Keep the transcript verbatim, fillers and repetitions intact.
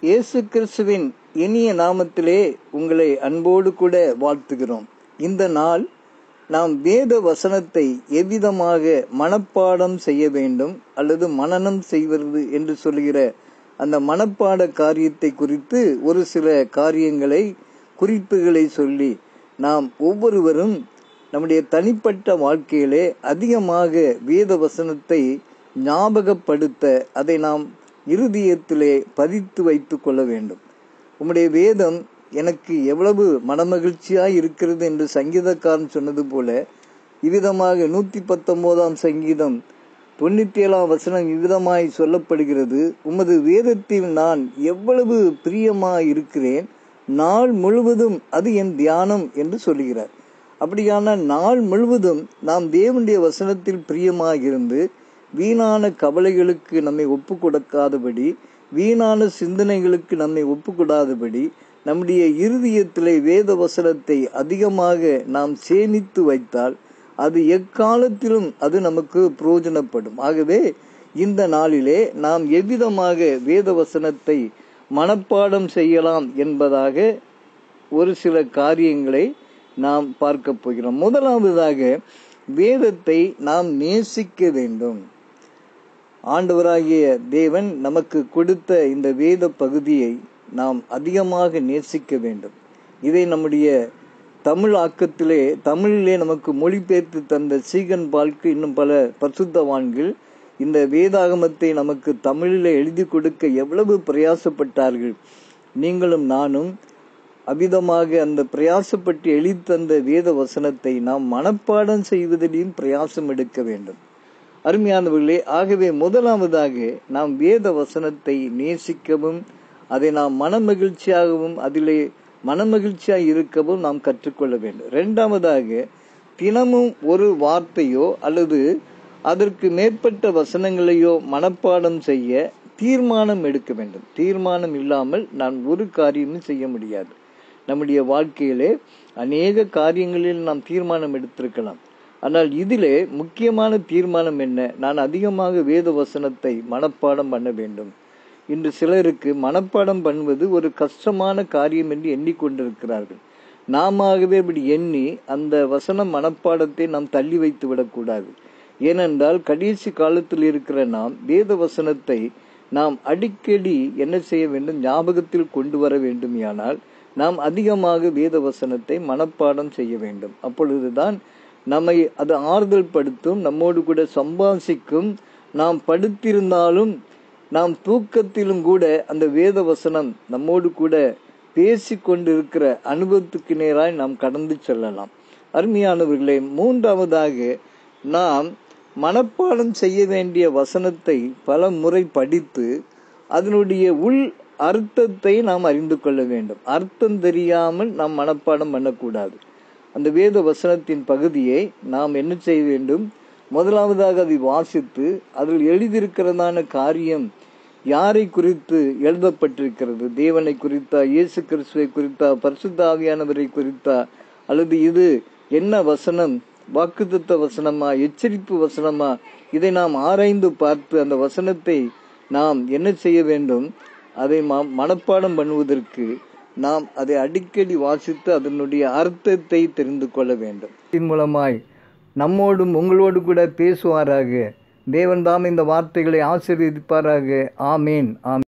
இயேசு கிறிஸ்துவின் இனிய நாமத்திலே உங்களை அன்போடு கூட வாழ்த்துகிறோம். இந்த நாள் நாம் வேத வசனத்தை எவ்விதமாக மனப்பாடம் செய்ய வேண்டும் அல்லது மனனம் செய்வது என்று சொல்கிற அந்த மனப்பாட காரியத்தை குறித்து ஒரு சில காரியங்களை குறிப்புகளை சொல்லி நாம் ஒவ்வொருவரும் நம்முடைய தனிப்பட்ட வாழ்க்கையிலே அதிகமாக வேத வசனத்தை ஞாபகப்படுத்த அதை நாம் இருதயத்திலே பதித்து வைத்து கொள்ள வேண்டும். உம்முடைய வேதம் எனக்கு எவ்வளவு மனமகிழ்ச்சியாய் இருக்கிறது என்று சங்கீதக்காரன் சொன்னது போல இவ்விதமாக நூத்தி பத்தொன்பதாம் சங்கீதம் தொண்ணூத்தி ஏழாம் வசனம் இவ்விதமாய் சொல்லப்படுகிறது. உமது வேதத்தில் நான் எவ்வளவு பிரியமாய் இருக்கிறேன், நாள் முழுவதும் அது என் தியானம் என்று சொல்கிறார். அப்படியான நாள் முழுவதும் நாம் தேவனுடைய வசனத்தில் பிரியமாக இருந்து வீணான கவலைகளுக்கு நம்மை ஒப்பு கொடுக்காதபடி, வீணான சிந்தனைகளுக்கு நம்மை ஒப்பு கொடாதபடி நம்முடைய இருதயத்திலே வேத வசனத்தை அதிகமாக நாம் சேமித்து வைத்தால் அது எக்காலத்திலும் அது நமக்கு பிரயோஜனப்படும். ஆகவே இந்த நாளிலே நாம் எவ்விதமாக வேத வசனத்தை மனப்பாடம் செய்யலாம் என்பதாக ஒரு சில காரியங்களை நாம் பார்க்க போகிறோம். முதலாவதாக வேதத்தை நாம் நேசிக்க வேண்டும். ஆண்டவராகிய தேவன் நமக்கு கொடுத்த இந்த வேத பகுதியை நாம் அதிகமாக நேசிக்க வேண்டும். இதை நம்முடைய தமிழ் ஆக்கத்திலே தமிழிலே நமக்கு மொழிபெயர்த்து தந்த சீகன் பால்க்கு இன்னும் பல பரிசுத்தவான்கள் இந்த வேதாகமத்தை நமக்கு தமிழிலே எழுதி கொடுக்க எவ்வளவு பிரயாசப்பட்டார்கள். நீங்களும் நானும் அவ்விதமாக அந்த பிரயாசப்பட்டு எழுதி தந்த வேத வசனத்தை நாம் மனப்பாடம் செய்வதிலும் பிரயாசம் எடுக்க வேண்டும். அருமையானவர்களே, ஆகவே முதலாவதாக நாம் வேத வசனத்தை நேசிக்கவும் அதை நாம் மனமகிழ்ச்சியாகவும் அதிலே மனமகிழ்ச்சியாக இருக்கவும் நாம் கற்றுக்கொள்ள வேண்டும். இரண்டாவதாக தினமும் ஒரு வார்த்தையோ அல்லது அதற்கு மேற்பட்ட வசனங்களையோ மனப்பாடம் செய்ய தீர்மானம் எடுக்க வேண்டும். தீர்மானம் இல்லாமல் நான் ஒரு காரியமும் செய்ய முடியாது. நம்முடைய வாழ்க்கையிலே அநேக காரியங்களில் நாம் தீர்மானம் எடுத்திருக்கலாம். ஆனால் இதிலே முக்கியமான தீர்மானம் என்ன? நான் அதிகமாக வேத வசனத்தை மனப்பாடம் பண்ண வேண்டும். இன்று சிலருக்கு மனப்பாடம் பண்ணுவது ஒரு கஷ்டமான காரியம் என்று எண்ணிக்கொண்டிருக்கிறார்கள். நாமவே இப்படி எண்ணி அந்த வசன மனப்பாடத்தை நாம் தள்ளி வைத்து விடக்கூடாது. ஏனென்றால் கடைசி காலத்தில் இருக்கிற நாம் வேத வசனத்தை நாம் அடிக்கடி என்ன செய்ய வேண்டும்? ஞாபகத்தில் கொண்டு வர வேண்டும். ஆனால் நாம் அதிகமாக வேத வசனத்தை மனப்பாடம் செய்ய வேண்டும். அப்பொழுதுதான் நம்மை அது ஆறுதல் படுத்தும், நம்மோடு கூட சம்பாசிக்கும். நாம் படுத்திருந்தாலும் நாம் தூக்கத்திலும் கூட அந்த வேத வசனம் நம்மோடு கூட பேசி கொண்டிருக்கிற அனுபவத்துக்கு நேராய் நாம் கடந்து செல்லலாம். அருமையானவர்களே, மூன்றாவதாக நாம் மனப்பாடம் செய்ய வேண்டிய வசனத்தை பல முறை படித்து அதனுடைய உள் அர்த்தத்தை நாம் அறிந்து கொள்ள வேண்டும். அர்த்தம் தெரியாமல் நாம் மனப்பாடம் பண்ணக்கூடாது. அந்த வேத வசனத்தின் பகுதியை நாம் என்ன செய்ய வேண்டும்? முதலாவதாக அதை வாசித்து அதில் எழுதியிருக்கிறதான காரியம் யாரை குறித்து எழுதப்பட்டிருக்கிறது? தேவனை குறித்தா, இயேசு கிறிஸ்துவை குறித்தா, பரிசுத்த ஆவியானவரை குறித்தா, அல்லது இது என்ன வசனம்? வாக்குத்தத்த வசனமா, எச்சரிப்பு வசனமா? இதை நாம் ஆராய்ந்து பார்த்து அந்த வசனத்தை நாம் என்ன செய்ய வேண்டும்? அதை மனப்பாடம் பண்ணுவதற்கு நாம் அதை அடிக்கடி வாசித்து அதனுடைய அர்த்தத்தை தெரிந்து கொள்ள வேண்டும். இதன் மூலமாய் நம்மோடும் உங்களோடு கூட பேசுவாராக. தேவன் தாம் இந்த வார்த்தைகளை ஆசீர்வதிப்பாராக. ஆமேன். ஆமேன்.